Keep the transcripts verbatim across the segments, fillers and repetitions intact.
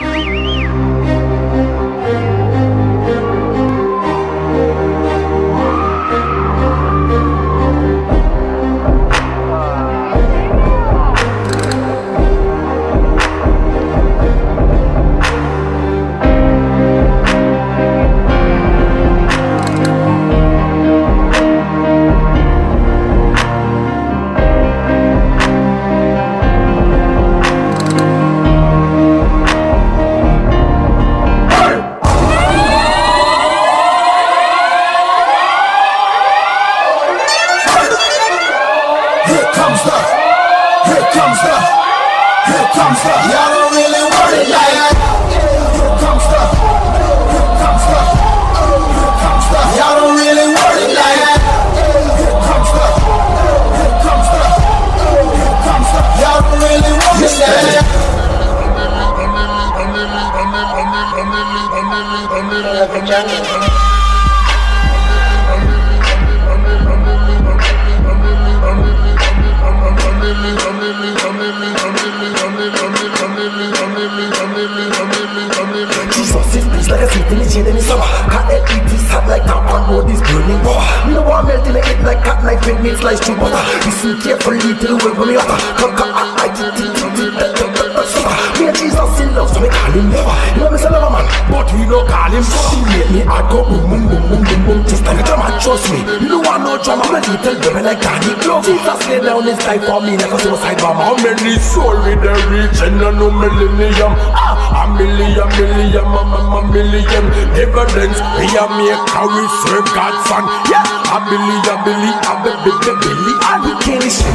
For me, like a suicide bomb. How many souls with the reach and no millennium? Ah, a million, million, a, a, a million. Evidence, we are make how we serve God's son. Yeah, a billion, a billion, a billion, a billion, and we can't listen.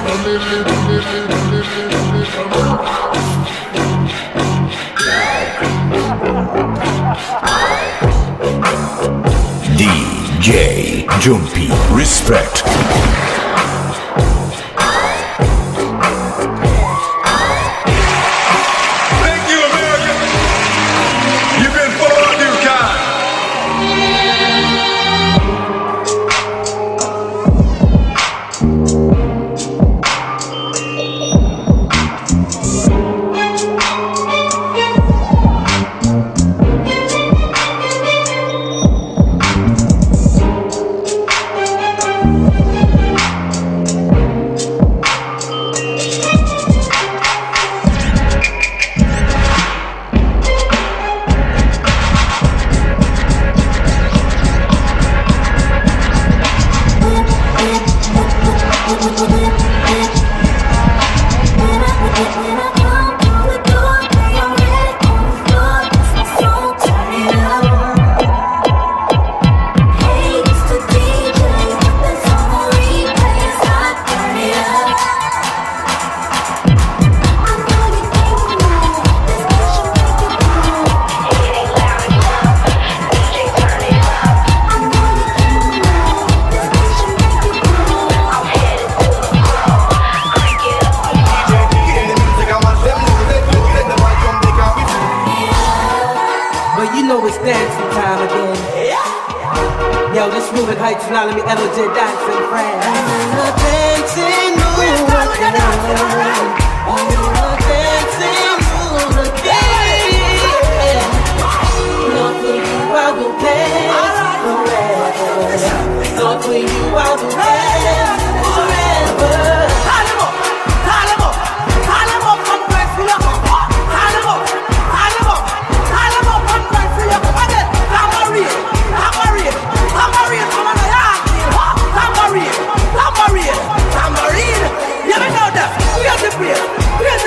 D J Jumpy, respect. Tambourine, you know that. We are the place.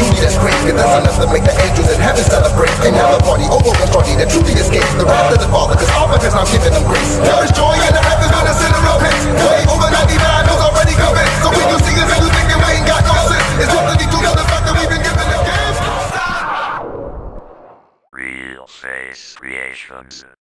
see that's great, cause that's enough to make the angels in heaven celebrate. And have a party, oh, oh, party that truly escapes the wrath of the Father, cause all because I'm giving them grace. There is joy in the heavens when the sinner repents. Way over ninety-nine, those already convinced. So when you see us and you thinking we ain't got no sense, it's nothing to know the fact that we've been given the gift. Real Face Creations.